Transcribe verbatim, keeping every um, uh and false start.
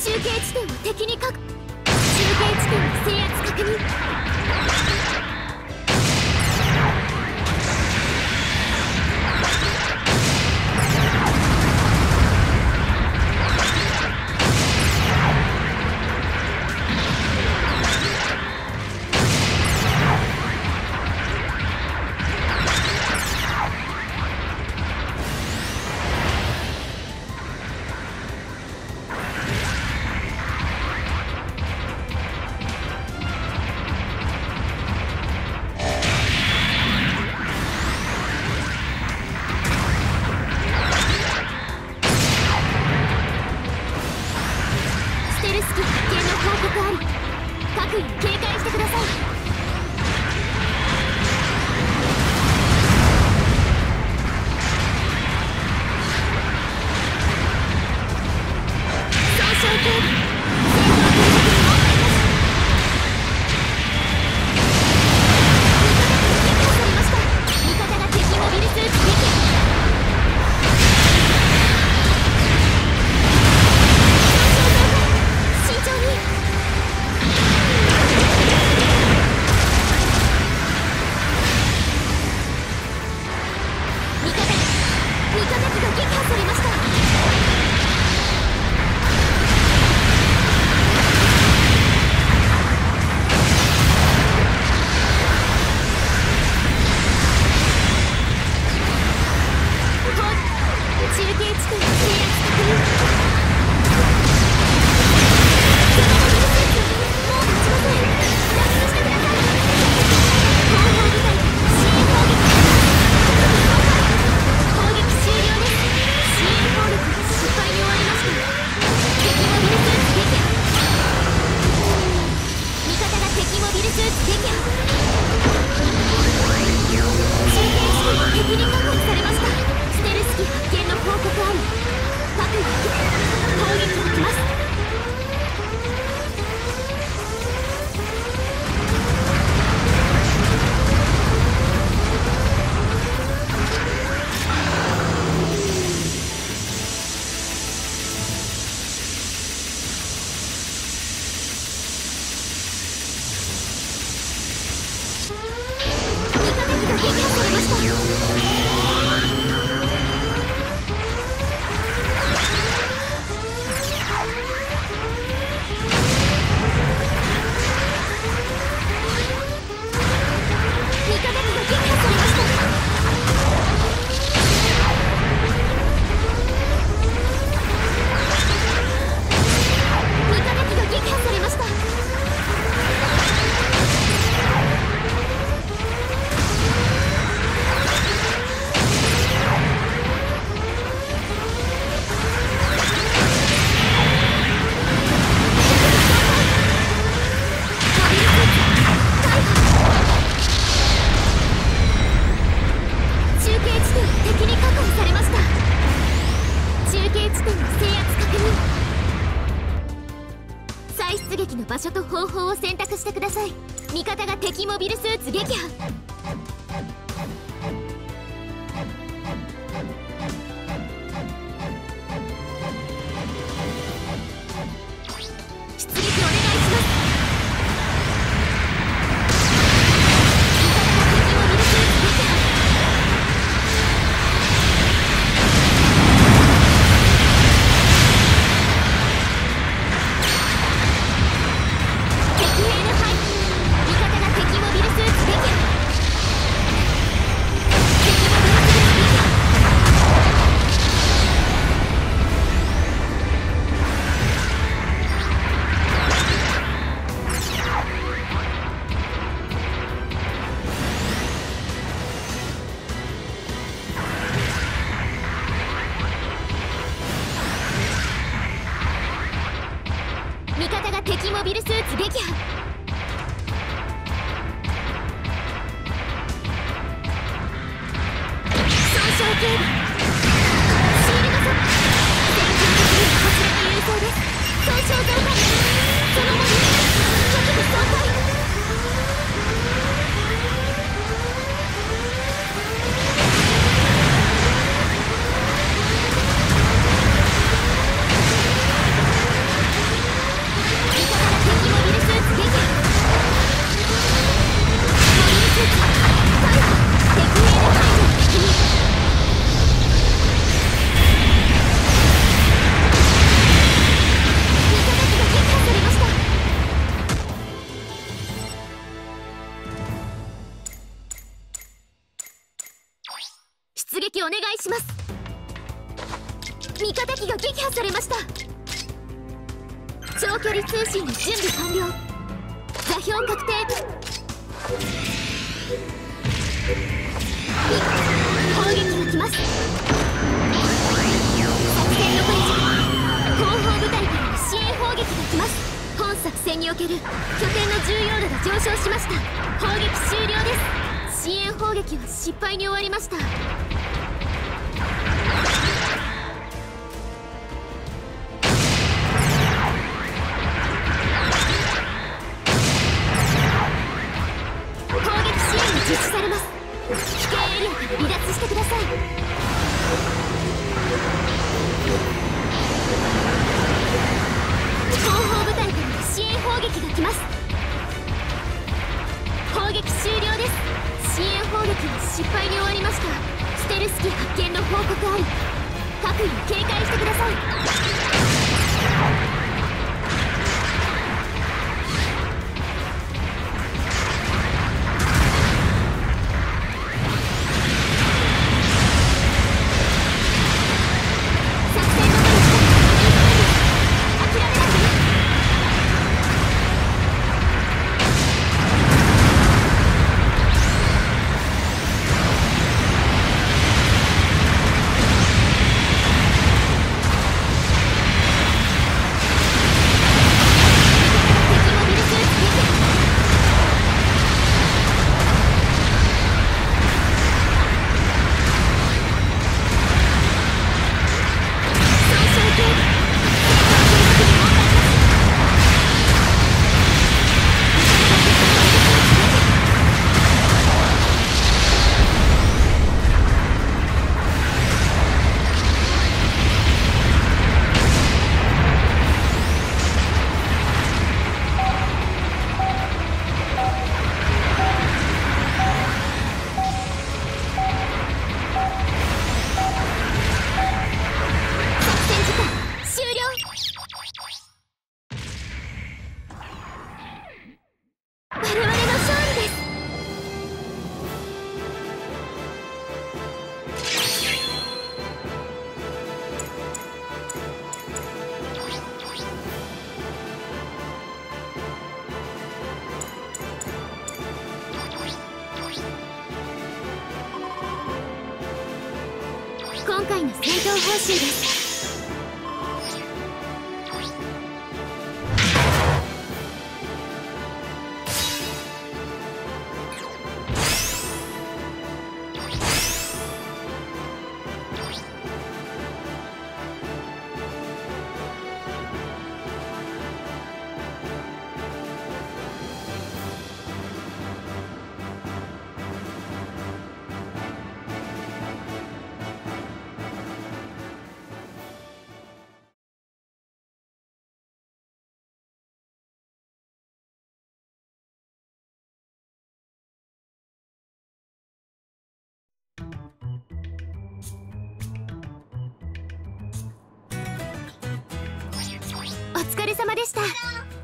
中継地点を敵に確中継地点の制圧確認。場所と方法を選択してください。味方が敵モビルスーツ撃破。出撃お願いします。味方が敵モビルスーツ撃破。損傷警備シールドソップ全球的にはこちらの優勢です。損傷増加そのモビル局部損壊。味長距離通信の準備完了。座標確定。砲撃が来ます。作戦残り時間。後方部隊からの支援砲撃が来ます。本作戦における拠点の重要度が上昇しました。砲撃終了です。支援砲撃は失敗に終わりました。砲撃支援が実施されます。危険エリアから離脱してください。後方部隊からの支援砲撃が来ます。砲撃終了です。支援砲撃は失敗に終わりました。ステルス機発見の報告あり。各位警戒してください。今回の戦闘報酬です。お疲れ様でした。